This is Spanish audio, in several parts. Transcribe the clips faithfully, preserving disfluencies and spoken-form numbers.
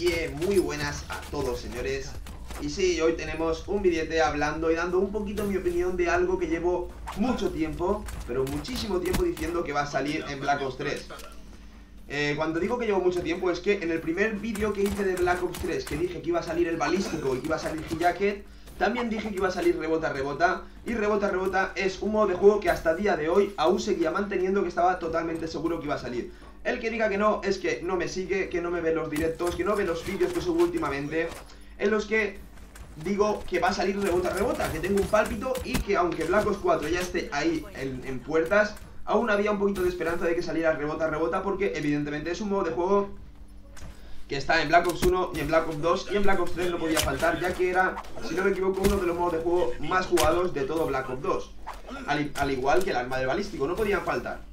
Yeah, muy buenas a todos, señores. Y sí, hoy tenemos un videete hablando y dando un poquito mi opinión de algo que llevo mucho tiempo, pero muchísimo tiempo diciendo que va a salir en Black Ops tres. eh, Cuando digo que llevo mucho tiempo es que en el primer vídeo que hice de Black Ops tres, que dije que iba a salir el balístico y que iba a salir G-Jacket, también dije que iba a salir Rebota Rebota. Y Rebota Rebota es un modo de juego que hasta día de hoy aún seguía manteniendo, que estaba totalmente seguro que iba a salir. El que diga que no es que no me sigue, que no me ve los directos, que no ve los vídeos que subo últimamente, en los que digo que va a salir Rebota Rebota, que tengo un pálpito y que aunque Black Ops cuatro ya esté ahí en, en puertas, aún había un poquito de esperanza de que saliera Rebota Rebota, porque evidentemente es un modo de juego que está en Black Ops uno y en Black Ops dos, y en Black Ops tres no podía faltar, ya que era, si no me equivoco, uno de los modos de juego más jugados de todo Black Ops dos, al, al igual que el arma del balístico, no podían faltar.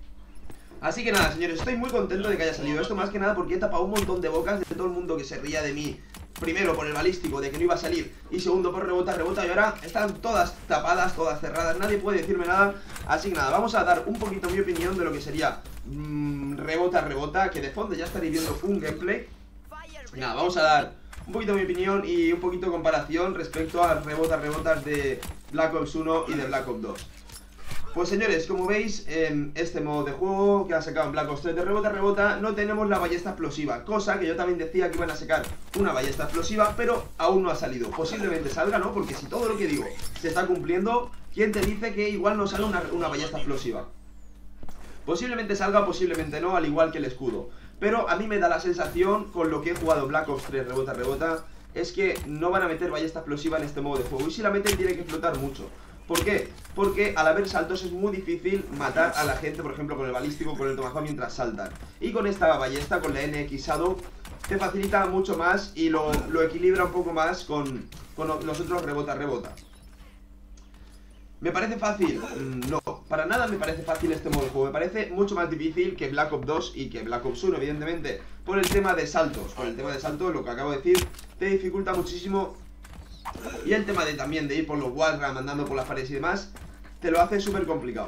Así que nada, señores, estoy muy contento de que haya salido esto, más que nada porque he tapado un montón de bocas de todo el mundo que se ría de mí. Primero por el balístico, de que no iba a salir, y segundo por Rebota Rebota, y ahora están todas tapadas, todas cerradas, nadie puede decirme nada. Así que nada, vamos a dar un poquito mi opinión de lo que sería mmm, Rebota Rebota, que de fondo ya estaréis viendo un gameplay. Y nada, vamos a dar un poquito mi opinión y un poquito de comparación respecto a Rebota Rebotas de Black Ops uno y de Black Ops dos. Pues señores, como veis, en este modo de juego que ha sacado en Black Ops tres de Rebota Rebota no tenemos la ballesta explosiva, cosa que yo también decía que iban a sacar una ballesta explosiva, pero aún no ha salido. Posiblemente salga, ¿no? Porque si todo lo que digo se está cumpliendo, ¿quién te dice que igual no sale una, una ballesta explosiva? Posiblemente salga, posiblemente no, al igual que el escudo. Pero a mí me da la sensación, con lo que he jugado Black Ops tres Rebota Rebota, es que no van a meter ballesta explosiva en este modo de juego, y si la meten tiene que explotar mucho. ¿Por qué? Porque al haber saltos es muy difícil matar a la gente, por ejemplo, con el balístico, con el tomahawk mientras saltan. Y con esta ballesta, con la N X Shadow, te facilita mucho más y lo, lo equilibra un poco más con, con los otros Rebota Rebota. ¿Me parece fácil? No, para nada me parece fácil este modo de juego. Me parece mucho más difícil que Black Ops dos y que Black Ops uno, evidentemente, por el tema de saltos. Por el tema de saltos, lo que acabo de decir, te dificulta muchísimo. Y el tema de también de ir por los wallram, andando por las paredes y demás, te lo hace súper complicado.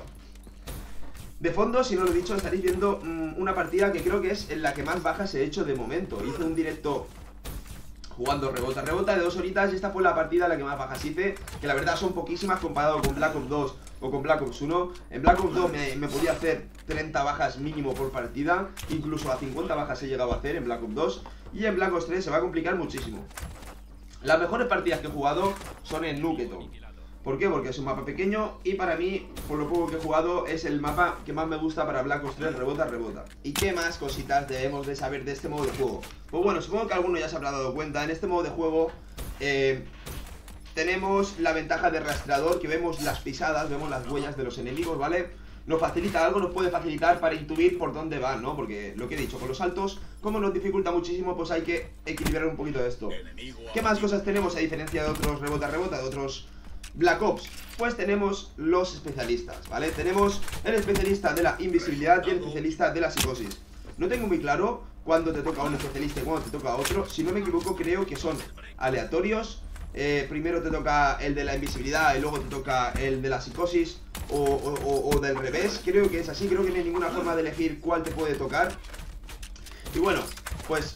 De fondo, si no lo he dicho, estaréis viendo mmm, una partida que creo que es en la que más bajas he hecho de momento. Hice un directo jugando Rebota Rebota de dos horitas y esta fue la partida en la que más bajas hice, que la verdad son poquísimas comparado con Black Ops dos o con Black Ops uno. En Black Ops dos me, me podía hacer treinta bajas mínimo por partida, incluso a cincuenta bajas he llegado a hacer en Black Ops dos, y en Black Ops tres se va a complicar muchísimo. Las mejores partidas que he jugado son en Nuketon. ¿Por qué? Porque es un mapa pequeño y para mí, por lo poco que he jugado, es el mapa que más me gusta para Black Ops tres Rebota Rebota. ¿Y qué más cositas debemos de saber de este modo de juego? Pues bueno, supongo que alguno ya se habrá dado cuenta. En este modo de juego eh, tenemos la ventaja de rastreador, que vemos las pisadas, vemos las huellas de los enemigos, ¿vale? Nos facilita algo, nos puede facilitar para intuir por dónde van, ¿no? Porque lo que he dicho, con los saltos, como nos dificulta muchísimo, pues hay que equilibrar un poquito esto. ¿Qué más cosas tenemos a diferencia de otros Rebota Rebota, de otros Black Ops? Pues tenemos los especialistas, ¿vale? Tenemos el especialista de la invisibilidad y el especialista de la psicosis. No tengo muy claro cuándo te toca a un especialista y cuándo te toca a otro. Si no me equivoco, creo que son aleatorios. Eh, primero te toca el de la invisibilidad y luego te toca el de la psicosis, o, o, o del revés. Creo que es así, creo que no hay ninguna forma de elegir cuál te puede tocar. Y bueno, pues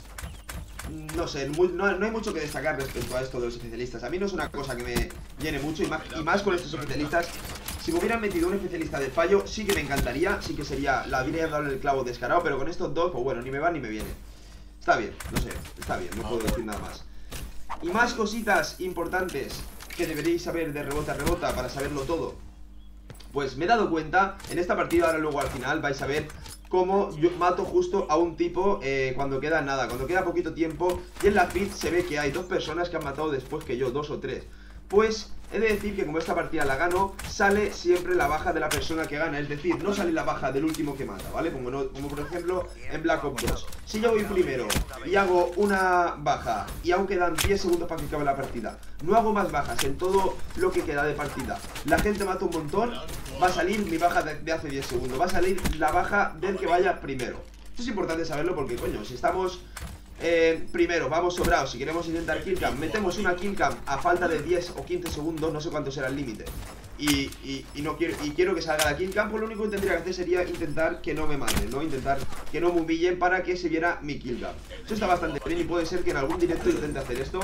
no sé, muy, no, no hay mucho que destacar respecto a esto de los especialistas. A mí no es una cosa que me llene mucho, y más, y más con estos especialistas. Si me hubieran metido un especialista de fallo, sí que me encantaría, sí que sería, la habría dado en el clavo descarado. Pero con estos dos, pues bueno, ni me va ni me viene. Está bien, no sé, está bien, no puedo decir nada más. Y más cositas importantes que deberíais saber de Rebota Rebota para saberlo todo. Pues me he dado cuenta, en esta partida, ahora luego al final vais a ver cómo yo mato justo a un tipo eh, cuando queda nada, cuando queda poquito tiempo. Y en la feed se ve que hay dos personas que han matado después que yo, dos o tres. Pues he de decir que como esta partida la gano, sale siempre la baja de la persona que gana. Es decir, no sale la baja del último que mata, ¿vale? Como, no, como por ejemplo en Black Ops dos. Si yo voy primero y hago una baja y aún quedan diez segundos para que acabe la partida, no hago más bajas en todo lo que queda de partida, la gente mata un montón, va a salir mi baja de, de hace diez segundos, va a salir la baja del que vaya primero. Esto es importante saberlo porque, coño, si estamos eh, primero, vamos sobrados. Si queremos intentar killcam, metemos una killcam a falta de diez o quince segundos. No sé cuánto será el límite. Y, y, y no quiero, y quiero que salga la killcam. Pues lo único que tendría que hacer sería intentar que no me maten, ¿no? Intentar que no me humillen para que se viera mi killcam. Eso está bastante bien y puede ser que en algún directo intente hacer esto.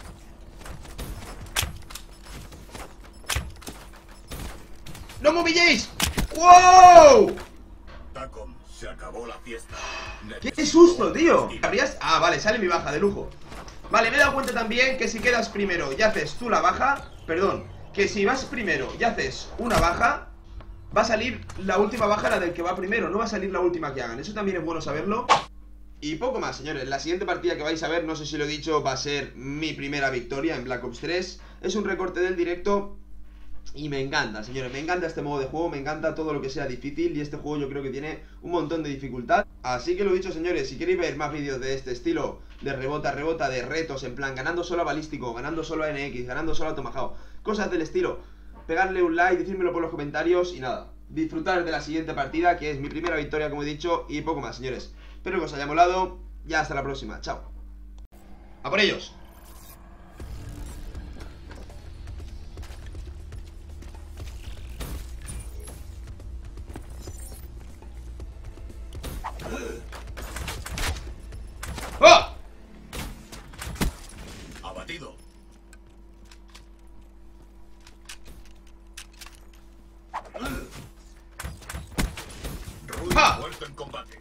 ¡No me humilléis! ¡Wow! Tacom, se acabó la fiesta. ¡Qué susto, tío! ¿Habrías? Ah, vale, sale mi baja de lujo. Vale, me he dado cuenta también que si quedas primero y haces tú la baja, perdón, que si vas primero y haces una baja, va a salir la última baja, la del que va primero. No va a salir la última que hagan. Eso también es bueno saberlo. Y poco más, señores. La siguiente partida que vais a ver, no sé si lo he dicho, va a ser mi primera victoria en Black Ops tres. Es un recorte del directo y me encanta, señores, me encanta este modo de juego. Me encanta todo lo que sea difícil. Y este juego yo creo que tiene un montón de dificultad. Así que lo dicho, señores, si queréis ver más vídeos de este estilo, de rebota, rebota, de retos, en plan ganando solo a balístico, ganando solo a N X, ganando solo a Tomahawk, cosas del estilo, pegarle un like, decírmelo por los comentarios. Y nada, disfrutar de la siguiente partida, que es mi primera victoria, como he dicho. Y poco más, señores. Espero que os haya molado. Ya hasta la próxima, chao. ¡A por ellos! ¡Oh! Abatido. Ruin ¡Ah! muerto en combate.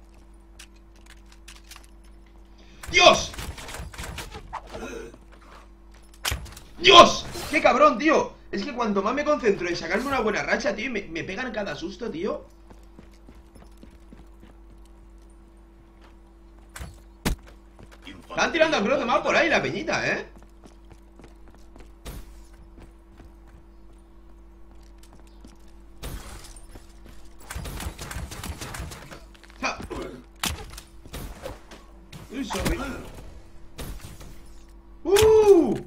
¡Dios! ¡Dios! ¡Qué cabrón, tío! Es que cuanto más me concentro en sacarme una buena racha, tío, me, me pegan cada susto, tío. Están tirando a cruz de mal por ahí la peñita, ¿eh? ¡Ja! Uy, sorry. ¡Uh!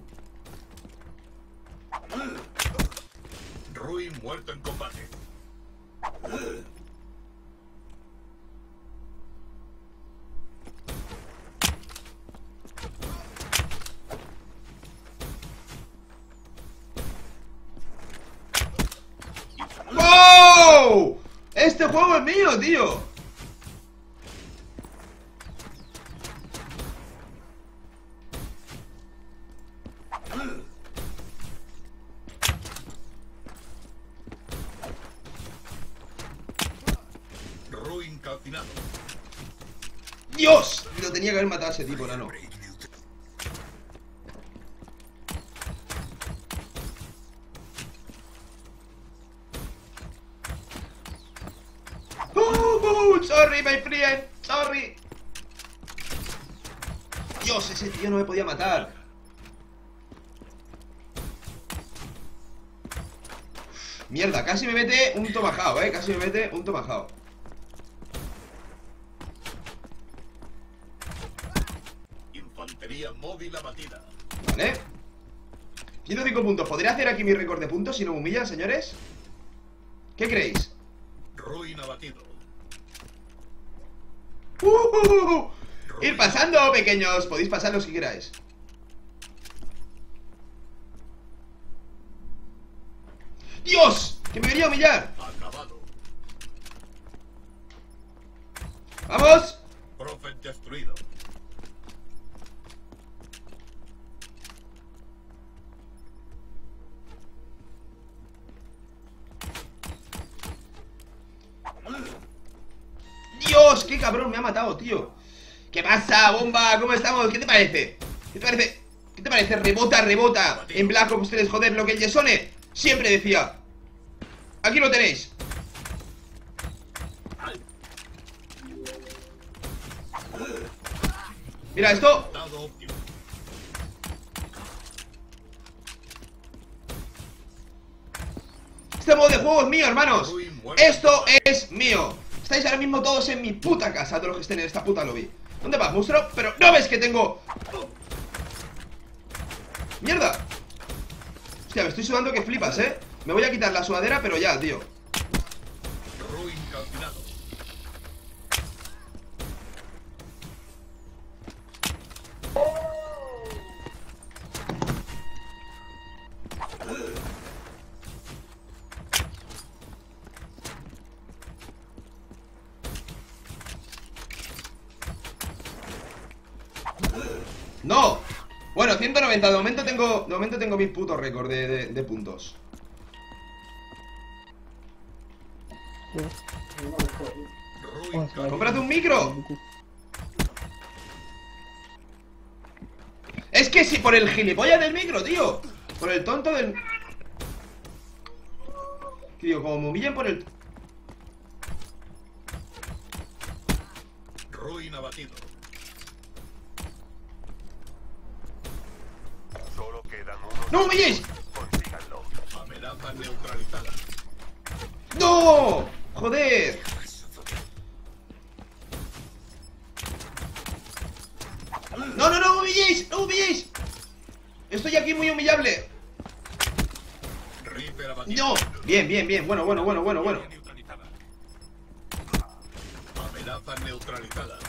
Ruin muerto en combate. ¡Wow! Este juego es mío, tío. Ruin calcinado. ¡Dios! Lo tenía que haber matado a ese tipo, nano. Uh, sorry, my friend. Sorry. Dios, ese tío no me podía matar. Mierda, casi me mete un tomahawk, eh. Casi me mete un tomahawk. Infantería móvil abatida. Vale. ciento cinco puntos. ¿Podría hacer aquí mi récord de puntos si no me humillan, señores? ¿Qué creéis? Ruin abatido. Uh, uh, uh. Ir pasando, pequeños. Podéis pasar los que queráis. ¡Dios! ¡Que me venía a humillar! Acabado. ¡Vamos! Prophet destruido. ¡Dios! ¡Qué cabrón! Me ha matado, tío. ¿Qué pasa, bomba? ¿Cómo estamos? ¿Qué te parece? ¿Qué te parece? ¿Qué te parece? Rebota, rebota. En Black Ops tres, joder, lo que el Yesone siempre decía. Aquí lo tenéis. Mira esto. Este modo de juego es mío, hermanos. Esto es mío. Estáis ahora mismo todos en mi puta casa, todos los que estén en esta puta lobby. ¿Dónde vas, monstruo? Pero no ves que tengo... ¡Mierda! Hostia, me estoy sudando que flipas, ¿eh? Me voy a quitar la sudadera, pero ya, tío. ¡No! Bueno, ciento noventa, de momento tengo. De momento tengo mi puto récord de, de, de puntos. Ruin calcinado. ¡Cómprate un micro! Es que si por el gilipollas del micro, tío. Por el tonto del... Tío, como me humillen por el... Ruin abatido. Solo quedan unos. ¡No me humilléis! Consíganlo. Amenaza neutralizada. ¡No! ¡Joder! ¡No, no, no me humilléis! ¡No me humilléis! Estoy aquí muy humillable. Reaper abatido. ¡No! Bien, bien, bien. Bueno, bueno, bueno, bueno, bueno. Neutralizada. Amenaza neutralizada.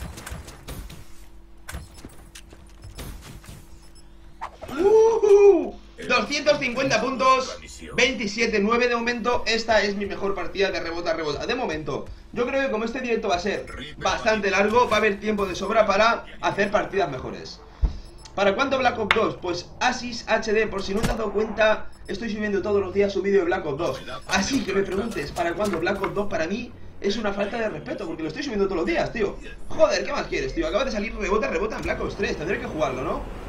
Uh, doscientos cincuenta puntos, veintisiete nueve de momento. Esta es mi mejor partida de rebota rebota de momento. Yo creo que como este directo va a ser bastante largo, va a haber tiempo de sobra para hacer partidas mejores. ¿Para cuándo Black Ops dos? Pues Asis H D, por si no te has dado cuenta, estoy subiendo todos los días un vídeo de Black Ops dos. Así que me preguntes, ¿para cuándo Black Ops dos? Para mí es una falta de respeto, porque lo estoy subiendo todos los días, tío. Joder, ¿qué más quieres, tío? Acaba de salir rebota rebota en Black Ops tres, tendré que jugarlo, ¿no?